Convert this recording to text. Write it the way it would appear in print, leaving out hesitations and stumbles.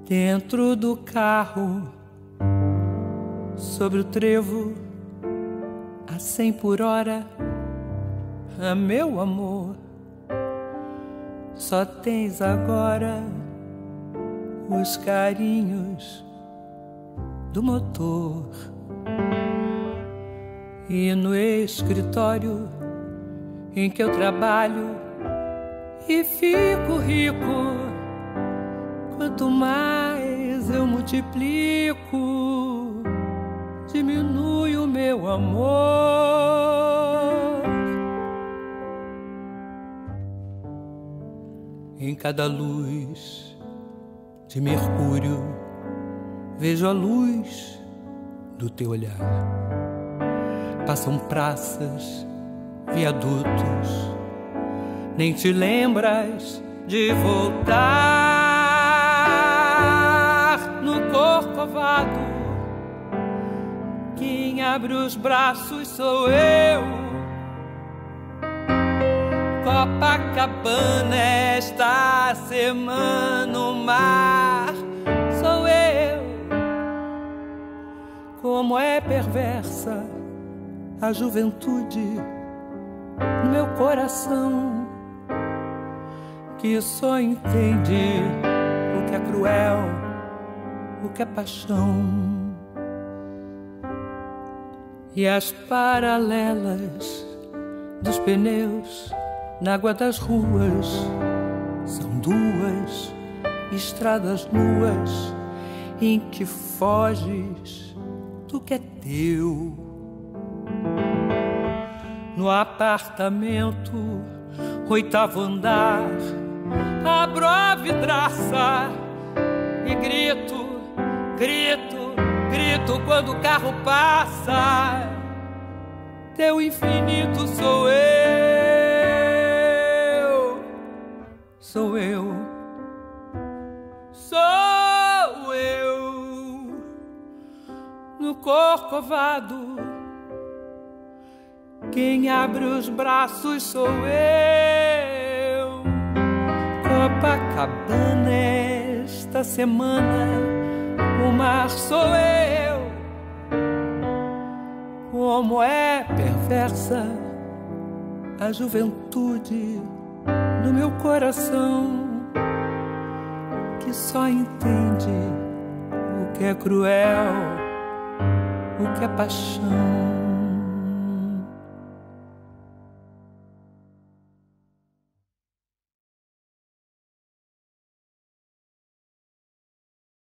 Dentro do carro, sobre o trevo, a 100 por hora, meu amor, só tens agora os carinhos do motor. E no escritório em que eu trabalho e fico rico, quanto mais eu multiplico, diminui o meu amor. Em cada luz de Mercúrio vejo a luz do teu olhar. Passam praças, viadutos, nem te lembras de voltar. No Corcovado, quem abre os braços sou eu. Copacabana, esta semana o mar sou eu. Como é perversa a juventude no meu coração, que só entende o que é cruel, o que é paixão. E as paralelas dos pneus na água das ruas são duas estradas nuas em que foges do que é teu. No apartamento, 8º andar, abro a vidraça e grito, grito, grito quando o carro passa. Teu infinito sou eu, sou eu, sou eu. No Corcovado, quem abre os braços sou eu. Copacabana, esta semana o mar sou eu. Como é perversa a juventude do meu coração, que só entende o que é cruel, o que é paixão.